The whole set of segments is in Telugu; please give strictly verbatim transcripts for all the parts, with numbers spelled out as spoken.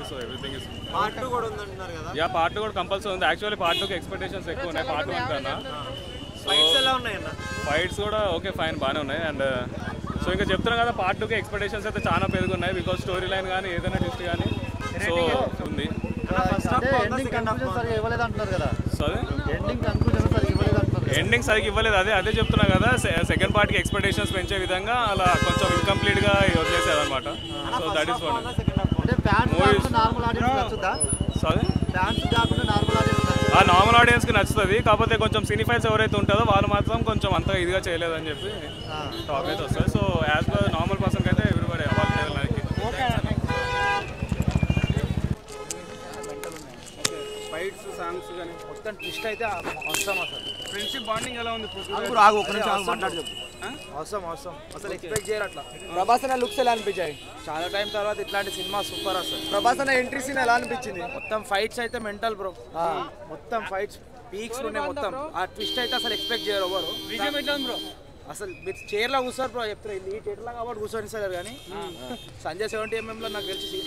So everything is part two కూడా ఉందంటున్నారు కదా. యా పార్ట్ టూ కూడా కంపల్సరీ ఉంది. యాక్చువల్లీ పార్ట్ టూకి ఎక్స్పెక్టేషన్స్ ఎక్కువ ఉన్నాయి పార్ట్ వన్ కన్నా. ఫైట్స్ ఎలా ఉన్నాయన్న? ఫైట్స్ కూడా ఓకే ఫైన్ బాగానే ఉన్నాయి. అండ్ సో ఇంకా చెప్తున్నాం కదా పార్ట్ టూకి ఎక్స్పెక్టేషన్స్ అయితే చాలా పెరుగున్నాయి బికాజ్ స్టోరీ లైన్ కానీ ఏదైనా ట్విస్ట్ కానీ సో ఉంది. ఎండింగ్ సరిగ్గా ఇవ్వలేదు. అదే అదే చెప్తున్నా కదా సెకండ్ పార్ట్కి ఎక్స్పెక్టేషన్స్ పెంచే విధంగా అలా కొంచెం ఇన్కంప్లీట్గా వదిలేసేది అనమాట. సో దట్ ఈస్ వాట్ ఆ నార్మల్ ఆడియన్స్కి నచ్చుతుంది. కాకపోతే కొంచెం సినిఫైల్స్ ఎవరైతే ఉంటుందో వాళ్ళు మాత్రం కొంచెం అంత ఇదిగా చేయలేదని చెప్పి టాక్ అయితే వస్తుంది. సో యాజ్ పర్ నార్మల్ పర్సన్కి అయితే ఎవ్రీబడి వాళ్ళకి ఫైట్స్ సాంగ్స్ కానీ మొత్తం ట్విస్ట్ అయితే అవసరం. అసలు ఫ్రెండ్షిప్ బాండింగ్ ఎలా ఉంది? అవసరం అవసరం అసలు ఎక్స్పెక్ట్ చేయరు అట్లా. ప్రభాస్ అన్న లుక్స్ ఎలా అనిపించాయి? చాలా టైం తర్వాత ఇట్లాంటి సినిమా సూపర్ అసలు. ప్రభాస్ అన్న ఎంట్రీ సీన్ ఎలా అనిపించింది? మొత్తం ఫైట్స్ అయితే మెంటల్ బ్రో. మొత్తం ఫైట్స్ పీక్స్ ఉన్నాయి. మొత్తం ఆ ట్విస్ట్ అయితే అసలు ఎక్స్పెక్ట్ చేయరు ఎవరు. బ్రో అసలు మీరు చైర్లో కూర్చోరు బ్రో చెప్తారు. ఈ థియేటర్లో కాబట్టి కూర్చొని సార్ కానీ సంజయ్ సెవెంటీ ఎంఎంలో నాకు తెలిసి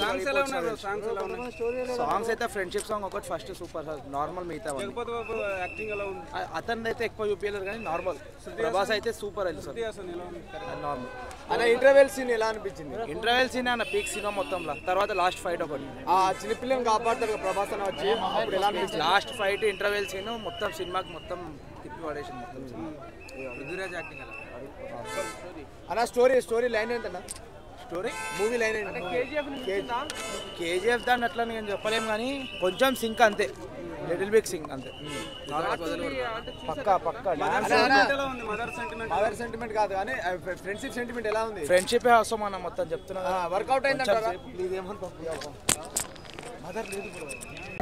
సాంగ్స్ అయితే ఫ్రెండ్షిప్ సాంగ్ ఒకటి ఫస్ట్ సూపర్ సార్. నార్మల్ మిగతా యాక్టింగ్ ఎలా ఉంది? అతను అయితే ఎక్కువ చూపించలేదు కానీ నార్మల్. ప్రభాస్ అయితే సూపర్ అది సార్ నార్మల్. అన్న ఇంటర్వెల్ సీన్ ఎలా అనిపించింది? ఇంటర్వెల్ సీన్ అన్న పీక్ సినిమా మొత్తంలో. తర్వాత లాస్ట్ ఫైట్ ఒకటి ఆ చిన్నపిల్లని కాపాడతారు కదా ప్రభాస్ అన్న వచ్చి, అప్పుడు ఎలా అనిపించింది? లాస్ట్ ఫైట్ ఇంటర్వెల్ సీన్ మొత్తం సినిమాకి మొత్తం తిప్పి పడేసింది మొత్తం. పృథ్వీరాజ్ యాక్టింగ్ అలా. అన్న స్టోరీ స్టోరీ లైన్ ఏంటన్నా? స్టోరీ మూవీ లైన్ ఏంటి? కేజీఎఫ్ దాన్ని అట్లా నేను చెప్పలేము కానీ కొంచెం సింక్ అంతే. లిటిల్ బిగ్ సింక్ అంతే. పక్కా పక్కా మదర్ సెంటిమెంట్ కాదు కానీ ఫ్రెండ్షిప్ సెంటిమెంట్ ఎలా ఉంది? ఫ్రెండ్షిప్ అవసరం అన్న మొత్తం చెప్తున్నా. వర్కౌట్ అయిందంటారా? ప్లీజ్ ఏమన్నా మదర్ లేదు బ్రో.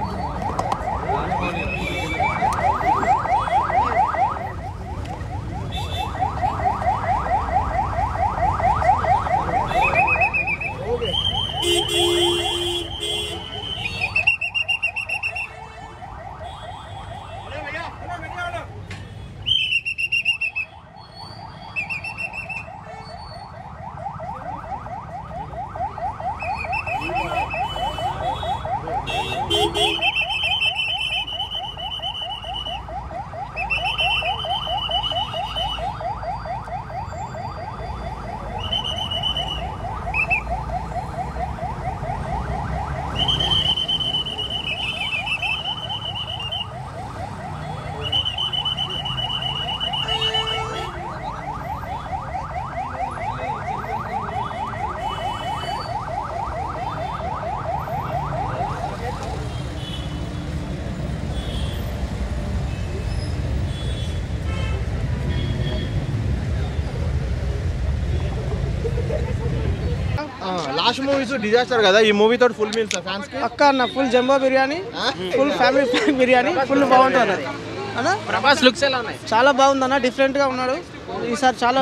లాస్ట్ మూవీస్ డిజాస్టర్ కదా, ఈ మూవీ తోటి ఫుల్ మీల్స్ ఫ్యాన్స్ కి అక్క అన్న full jumbo biryani, full family biryani, full బాగుంటుంది అన్న. ప్రభాస్ లుక్స్ ఎలా ఉన్నాయి? చాలా బాగుంది అన్న, డిఫరెంట్ గా ఉన్నాడు ఈసారి. చాలా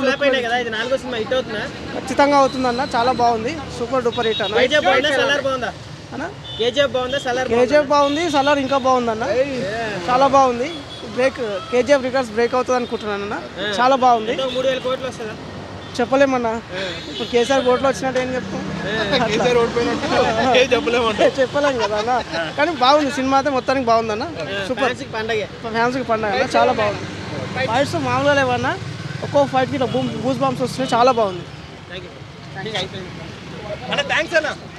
ఖచ్చితంగా అవుతుంది అన్న, చాలా బాగుంది, సూపర్ డూపర్ హిట్ అన్న. కేజీఎఫ్ బాగుందా? సలార్ కేజీఎఫ్ బాగుంది, సలార్ ఇంకా బాగుంది అన్న, చాలా బాగుంది. బ్రేక్ కేజీఎఫ్ రికార్డ్స్ బ్రేక్ అవుతుంది అనుకుంటున్నాను అన్న, చాలా బాగుంది. మూడు వేల కోట్లు వస్తుందా? చెప్పలేమన్నా, ఇప్పుడు కేసీఆర్ ఓట్లు వచ్చినట్టు ఏం చెప్తాం, చెప్పలేము కదా అన్న. కానీ బాగుంది సినిమా అయితే మొత్తానికి బాగుంది అన్న, సూపర్ పండగ ఫ్యాన్స్కి పండగ అన్న, చాలా బాగుంది. ఫైట్స్ మామూలుగా లేవన్నా, ఒక్కో ఫైట్కి ఇట్లా బూమ్ బూస్ బాంబ్స్ వస్తున్నాయి, చాలా బాగుంది. థ్యాంక్స్ అన్న.